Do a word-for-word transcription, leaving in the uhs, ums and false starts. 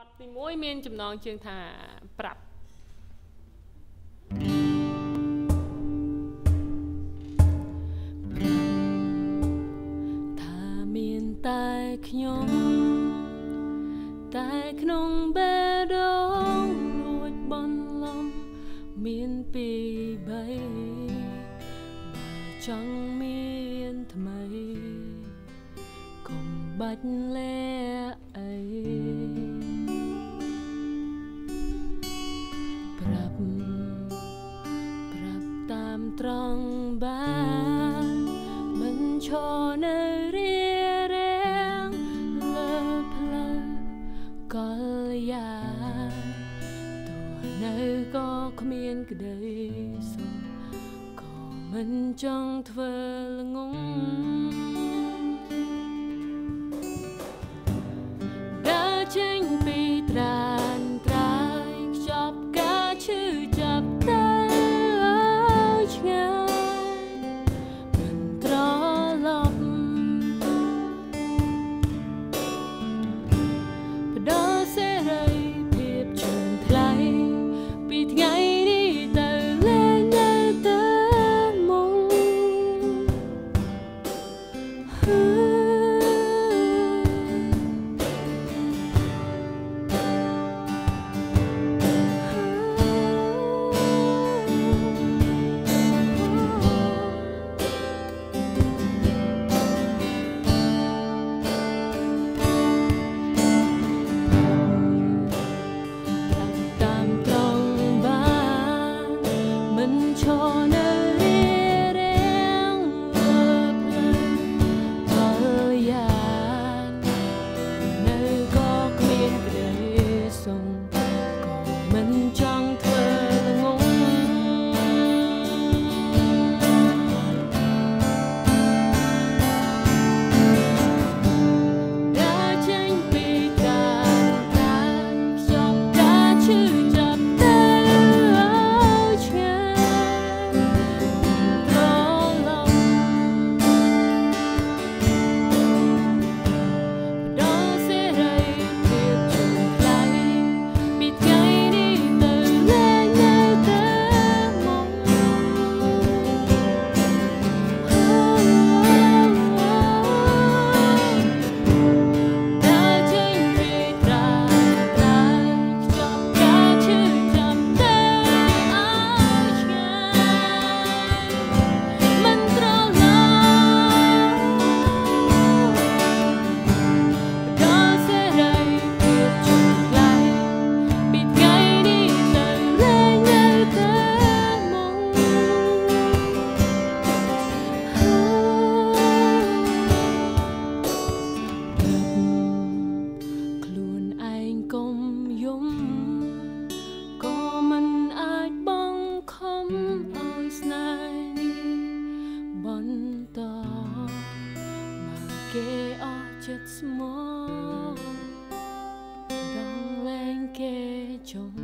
តទីមួយមានចំណងជើងថាប្រាប់ថាមានតែខ្ញុំតែក្នុងបេះដូងលួចបន្លំមានពីរបីបើចង់មានថ្មីកុំបាច់លែអីប្រាប់ប្រាប់តាមត្រង់បានមិនឈរនៅរារាំងលើផ្លូវកលយាទោះនៅក៏គ្មានក្តីសុខក៏មិនចង់ធ្វើល្ងងចេញពីត្រានត្រាយខ្ចប់ការឈឺចាប់ទៅឆ្ងាយមិនត្រឡប់ផ្ដល់សេរីភាពជឿនថ្លៃពីថ្ងៃនេះទៅលែងនៅតែមុំគេអស់ចិត្តស្មោះដងលែងគេចុង